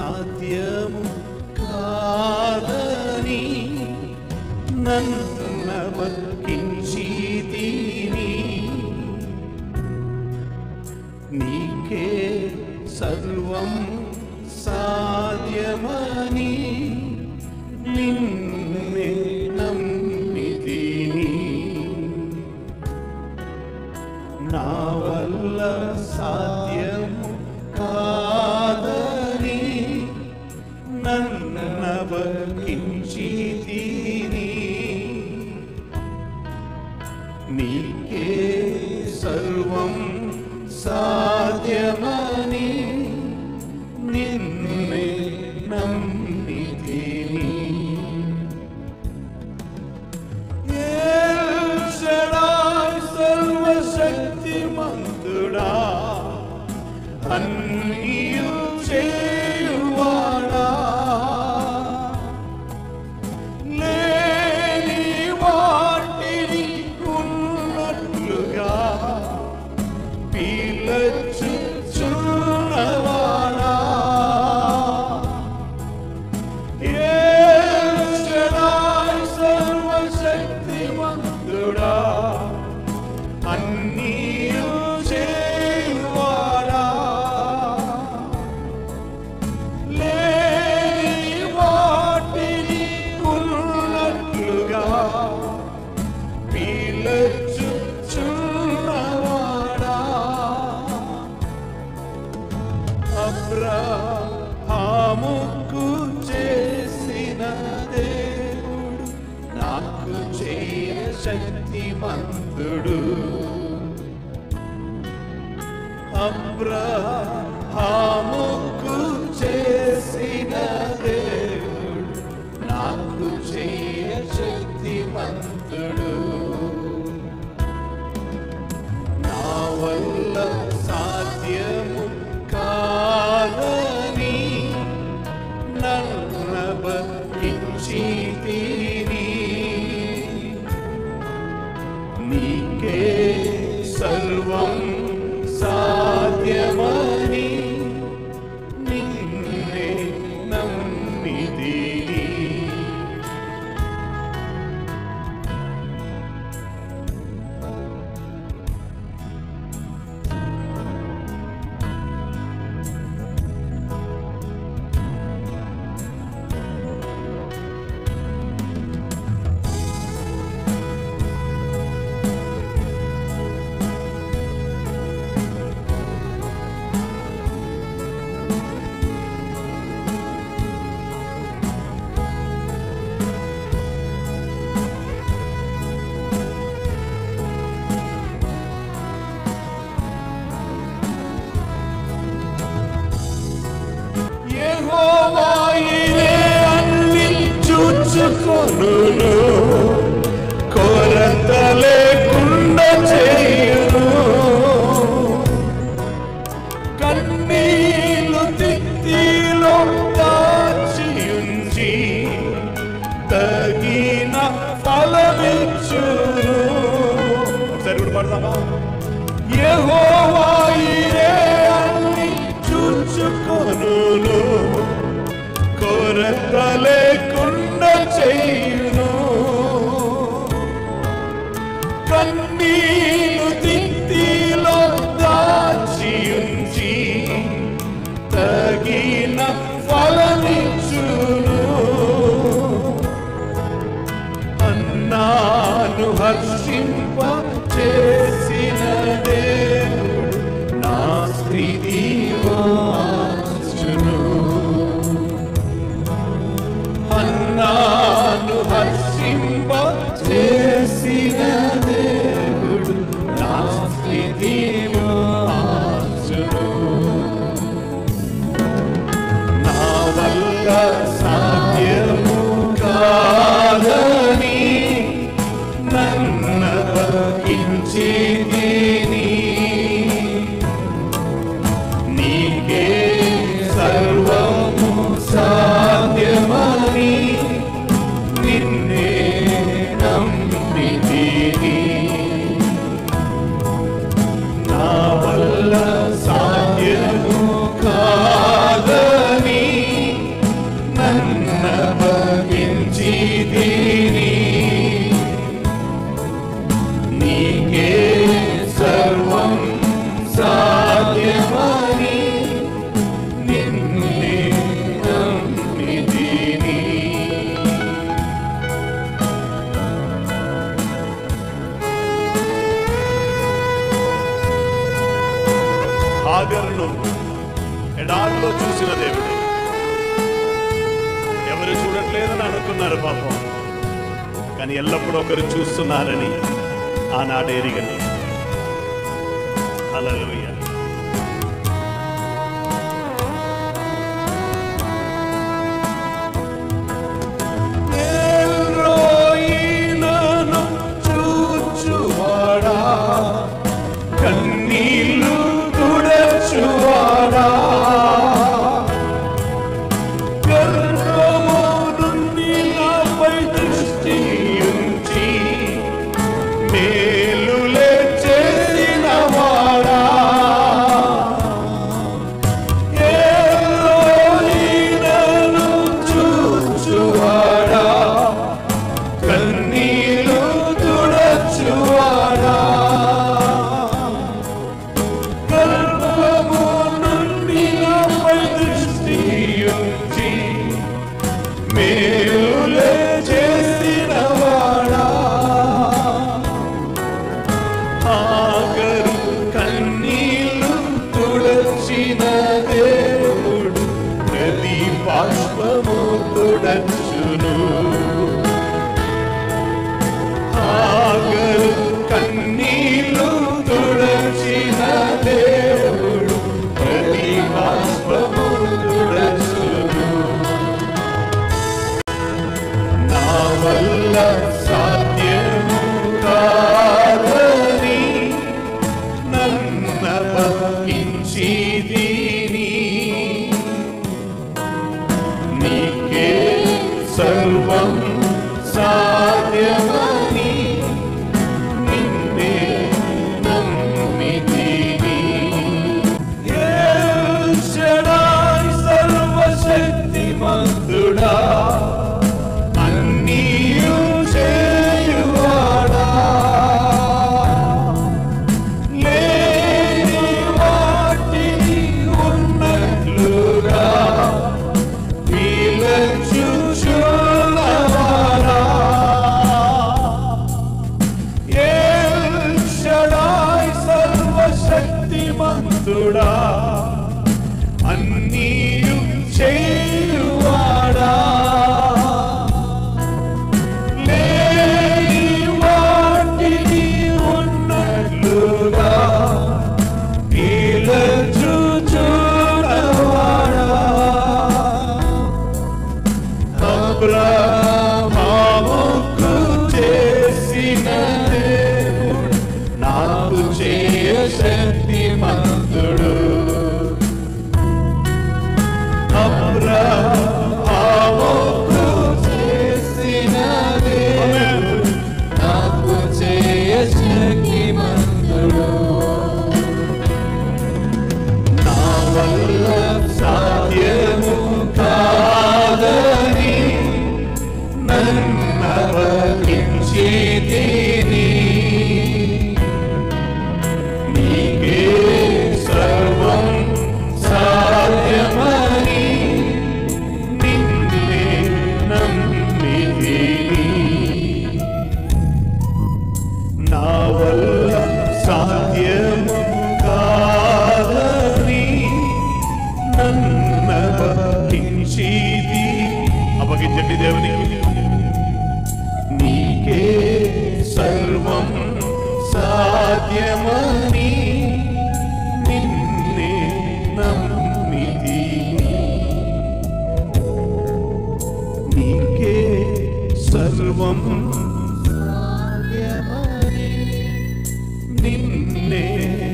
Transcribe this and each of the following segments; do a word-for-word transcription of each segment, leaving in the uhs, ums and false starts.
సాధ్యము కాదని నన్నవకించితిని. నీకే సర్వం సాధ్యమని నిన్నే నమ్మితిని. నా వల్ల సాధ్యము కాదని నన్నవకించితిని. నీకే సర్వం సాధ్యమని నిన్నే నమ్మితిని. ఎల్ షడాయ్ సర్వశక్తిమంతుడా, అన్నియు చేయువాడా, లేని వాటిని ఉన్నట్లుగా పీలచుచున్నవాడా, ఎల్ షడాయ్ సర్వశక్తిమంతుడా, అన్నియు చేయువాడా, లేని వాటిని ఉన్నట్లుగా పీలచుచున్నవాడా. అబ్రహాముకు చేసిన దేవుడు నాకు చేయ శక్తిమంతుడు. అబ్రహాముకు చేసిన దేవుడు నాకు చేయ శక్తిమంతుడు. నా వల్ల సాధ్యము కాదని నన్నవకించితిని. నీకే సర్వం సాధ్యమని నిన్నే నమ్మితిని. యెహోవాయే అన్ని చూచుకొనును, కొరత లేకుండా చేయును. కన్నీలు తిత్తిలో దాచియుంచి తగిన ఫలమిచ్చును. ఒకసారి కూడా పడదామా? యెహోవాయే అన్ని చూచుకొనును, కొరత లేకుండా చేయును. కన్నీలు తిత్తిలో దాచియుంచి తగిన ఫలమిచ్చును. అన్నాను హర్షింప చేసిన దేవుడు నా స్థితి మార్చును. అన్నాను హర్షింప చేసిన దేవుడు నా స్థితి మార్చును. నా వల్ల సాధ్యము కాదని నన్నవకించితిని. నీకే సర్వము సాధ్యమని నిన్నే నమ్మితిని. నా వల్ల సాధ్యము కాదని దేవుడు. ఎవరు చూడట్లేదని అనుకున్నారు పాపం, కానీ ఎల్లప్పుడూ ఒకరు చూస్తున్నారని ఆనాడు ఎరిగారు. హల్లెలూయా. కన్నీళ్ళు తుడచువాడా, గర్భము నుండి నాపై దృష్టి ఉంచి మేలులే చేసినవాడా, ఎలోహీనను చూచువాడా, కన్నీళ్ళు తుడచువాడా, మేలులే చేసినవాడా, ఆగరు కన్నీళ్ళు తుడచిన దేవుడు ప్రతి బాష్పము తుడచును. ఆగరు కన్నీళ్ళు తుడచిన దేవుడు ప్రతి బాష్పము తుడచును. నా వల్ల సాధ్యము కాదని నన్నపగించితిని, నీకే సర్వం సాధ్యమని నిన్నే నమ్మితిని. ఎల్ షడాయ్ సర్వశక్తిమంతుడా, అన్నీయు చేయువాడా, లేని వాటిని ఉన్నట్లుగా పీల్చుచున్నవాడా, ఎల్ షడాయ్ సర్వశక్తిమంతుడా, అన్నీయు చేయువాడా, లేని వాటిని ఉన్నట్లుగా పీల్చుచున్నవాడా, అబ్రహాముకు చేసిన దేవుడు నాకు చేయ శక్తిమంతుడు. అబ్రహాముకు చేసిన దేవుడు నాకు చేయ శక్తిమంతుడు. నా వల్ల సాధ్యము కాదని నన్నపగించితిని, నీకే సర్వం సాధ్యమని నిన్నే నమ్మితిని. నా వల్ల సాధ్యము కాదని నన్నపగించితి. అప్పగించండి దేవునికి. నీకే సర్వం సాధ్యమని నిన్నే నమ్మితిని, నీకే సర్వం సాధ్యమని నిన్నే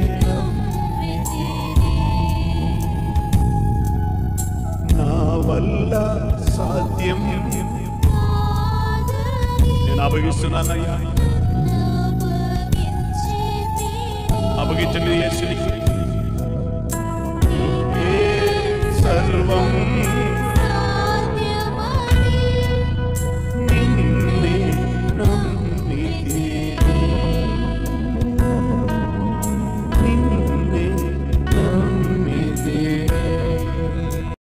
నా వల్ల సాధ్యం. నేను అప్పగిస్తున్నానయ్యా, అప్పగించండి యేసుని.